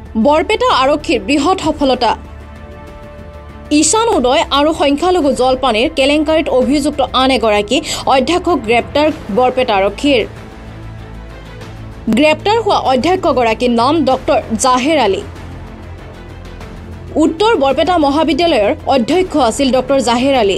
বৰপেটা আৰক্ষীৰ বৃহৎ সফলতা ঈশান উদয় আৰু সংখ্যালঘু জলপানীৰ কেলেংকাৰীত অভিযুক্ত আন এগৰাকী অধ্যক্ষক গ্ৰেপ্তাৰ বৰপেটা আৰক্ষীৰ গ্ৰেপ্তাৰ হোৱা অধ্যক্ষগৰাকীৰ নাম ডক্টৰ জাহেৰ আলী উত্তৰ বৰপেটা মহাবিদ্যালয়ৰ অধ্যক্ষ আছিল ডক্টৰ জাহেৰ আলী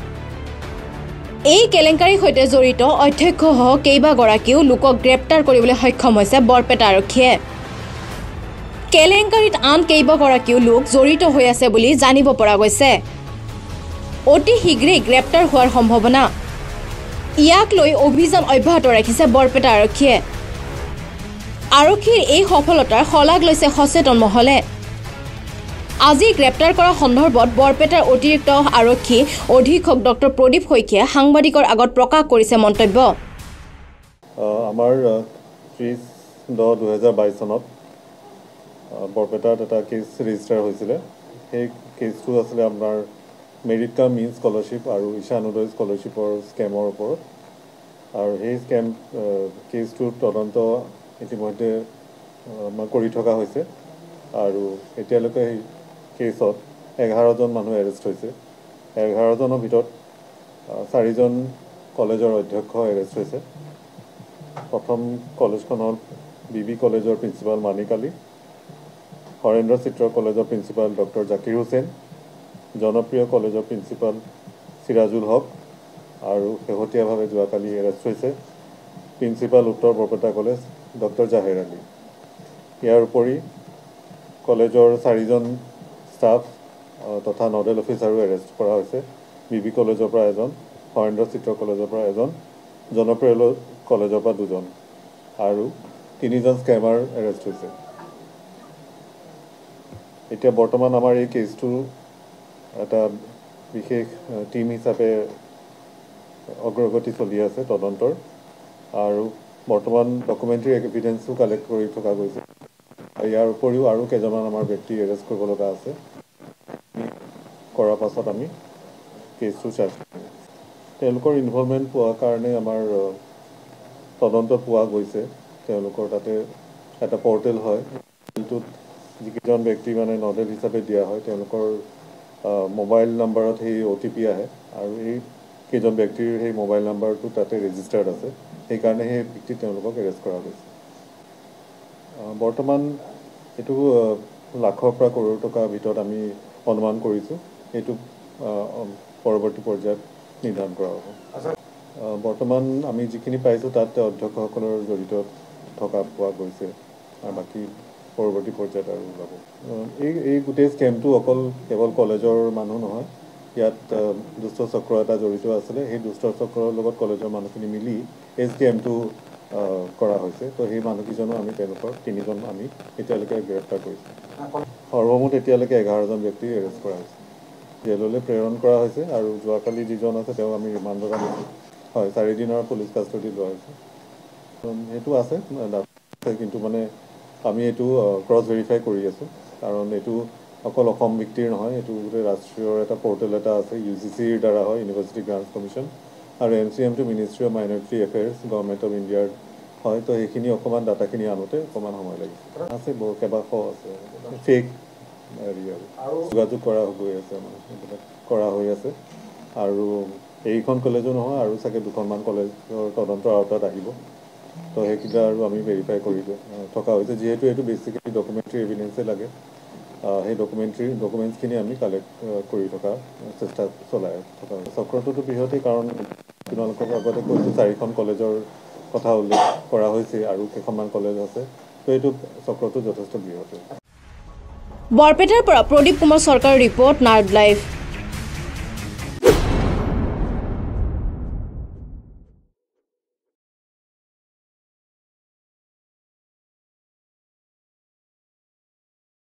এই কেলেংকাৰীৰ সৈতে জড়িত অধ্যক্ষসহ কেইবাগৰাকীও লোকক গ্ৰেপ্তাৰ কৰিবলৈ সক্ষম হৈছে বৰপেটা আৰক্ষীয়ে কেলেংকাৰীত আন কেইবাগৰাকীও লোক জড়িত হৈ আছে বুলি জানিব পৰা গৈছে অতি শীঘ্ৰেই গ্ৰেপ্তাৰ হোৱাৰ সম্ভাৱনা ইয়াক লৈ অভিযান অব্যাহত ৰাখিছে বৰপেটা আৰক্ষীয়ে আৰক্ষীৰ এই সফলতাৰ শলাগ লৈছে সচেতন মহলে আজি গ্ৰেপ্তাৰ কৰা সন্দৰ্ভত বৰপেটাৰ অতিৰিক্ত আৰক্ষী অধীক্ষক ডক্টৰ প্ৰদীপ শইকীয়াই সাংবাদিকৰ আগত প্ৰকাশ কৰিছে মন্তব্য আমাৰ 30/10/2022 চনত বৰপেটাত এটা কেছ ৰেজিষ্টাৰ হৈছিলে সেই কেছটো আছিলে আপোনাৰ মেৰিট কাম মিন স্কলাৰশ্বিপ আৰু ঈশান উদয় স্কলাৰশ্বিপৰ স্কেমৰ ওপৰত আৰু সেই স্কেম কেছটোৰ তদন্ত ইতিমধ্যে কৰি থকা হৈছে আৰু এতিয়ালৈকে সেই কেছত 11জন মানুহ এৰেষ্ট হৈছে 11জনৰ ভিতৰত 4জন কলেজৰ অধ্যক্ষ এৰেষ্ট হৈছে প্ৰথম কলেজখন হ'ল বিবি কলেজৰ প্ৰিন্সিপাল মানিক আলী হৰেন্দ্ৰ চিত্ৰ কলেজৰ প্ৰিন্সিপাল ডক্টৰ জাকিৰ হুছেইন জনপ্ৰিয় কলেজৰ প্ৰিন্সিপাল সিৰাজুল হক আৰু শেহতীয়াভাৱে যোৱাকালি এৰেষ্ট হৈছে প্ৰিন্সিপাল উত্তৰ বৰপেটা কলেজ ডক্টৰ জাহেৰ আলী ইয়াৰ উপৰি কলেজৰ 4জন ষ্টাফ তথা নডেল অফিচাৰো এৰেষ্ট কৰা হৈছে বিবি কলেজৰ পৰা এজন হৰেন্দ্ৰ চিত্ৰ কলেজৰ পৰা এজন জনপ্ৰিয় কলেজৰ পৰা 2জন আৰু 3জন স্কেমাৰ এৰেষ্ট হৈছে এতিয়া বৰ্তমান আমাৰ এই কেছটো এটা বিশেষ টিম হিচাপে অগ্ৰগতি চলি আছে তদন্তৰ আৰু বৰ্তমান ডকুমেণ্টাৰী এভিডেন্সো কালেক্ট কৰি থকা গৈছে ইয়াৰ উপৰিও আৰু কেইজনমান আমাৰ ব্যক্তি এৰেষ্ট কৰিব লগা আছে কৰাৰ পাছত আমি কেছটো চাৰ্জ কৰিম তেওঁলোকৰ ইনভলভমেণ্ট পোৱাৰ কাৰণে আমাৰ তদন্ত পোৱা গৈছে তেওঁলোকৰ তাতে এটা পৰ্টেল হয় পৰ্টেলটোত যিকেইজন ব্যক্তি মানে নডেল হিচাপে দিয়া হয় তেওঁলোকৰ মোবাইল নাম্বাৰত সেই OTP আহে আৰু এই কেইজন ব্যক্তিৰ সেই মোবাইল নাম্বাৰটো তাতে ৰেজিষ্টাৰ্ড আছে সেইকাৰণে সেই ব্যক্তি তেওঁলোকক এৰেষ্ট কৰা গৈছে বৰ্তমান এইটো লাখৰ পৰা কৰোৰ টকাৰ ভিতৰত আমি অনুমান কৰিছোঁ এইটো পৰৱৰ্তী পৰ্যায়ত নিৰ্ধাৰণ কৰা হ'ব বৰ্তমান আমি যিখিনি পাইছোঁ তাত অধ্যক্ষসকলৰ জড়িত থকা পোৱা গৈছে আৰু বাকী পৰৱৰ্তী পৰ্যায়ত আৰু ওলাব এই গোটেই স্কেমটো অকল কেৱল কলেজৰ মানুহ নহয় ইয়াত দুষ্ট চক্ৰ এটা জড়িত আছিলে সেই দুষ্ট চক্ৰৰ লগত কলেজৰ মানুহখিনি মিলি এই স্কেমটো কৰা হৈছে তো সেই মানুহকেইজনো আমি তেওঁলোকৰ 3জন আমি এতিয়ালৈকে গ্ৰেপ্তাৰ কৰিছোঁ সৰ্বমুঠ এতিয়ালৈকে 11জন ব্যক্তি এৰেষ্ট কৰা হৈছে জেললৈ প্ৰেৰণ কৰা হৈছে আৰু যোৱাকালি যিজন আছে তেওঁ আমি ৰিমাণ্ডত আনিছোঁ হয় 4 দিনৰ পুলিচ কাষ্টডি লোৱা হৈছে সেইটো আছে কিন্তু মানে আমি এইটো ক্ৰছ ভেৰিফাই কৰি আছোঁ কাৰণ এইটো অকল অসম ব্যক্তিৰ নহয় এইটো গোটেই ৰাষ্ট্ৰীয় এটা পৰ্টেল এটা আছে UGCৰ দ্বাৰা হয় ইউনিভাৰ্চিটি গ্ৰাণ্টছ কমিশ্যন আৰু MCMটো ministry of minority affairs government of ইণ্ডিয়াৰ হয় তো সেইখিনি অকণমান ডাটাখিনি আনোতে অকণমান সময় লাগিছে আছে বহু কেইবাশ আছে ফেক হেৰি আৰু যোগাযোগ কৰা হৈ আছে আমাৰ এইবিলাক কৰা হৈ আছে আৰু এইখন কলেজো নহয় আৰু চাগে 2খনমান কলেজৰ তদন্তৰ আওতাত আহিব তো সেইকেইটা আৰু আমি ভেৰিফাই কৰি থকা হৈছে যিহেতু এইটো বেছিকেলি ডকুমেণ্টাৰী এভিডেন্সে লাগে সেই ডকুমেণ্টছখিনি আমি কালেক্ট কৰি থকা চেষ্টা চলাই থকা হৈছে চক্ৰটোতো বৃহতেই কাৰণ আপোনালোকক আগতে কৈছোঁ 4খন কলেজৰ কথা উল্লেখ কৰা হৈছে আৰু কেইখনমান কলেজ আছে তো এইটো চক্ৰটো যথেষ্ট বৃহতেই বৰপেটাৰ পৰা প্ৰদীপ কুমাৰ চৰকাৰৰ ৰিপৰ্ট নাৰদ লাইভ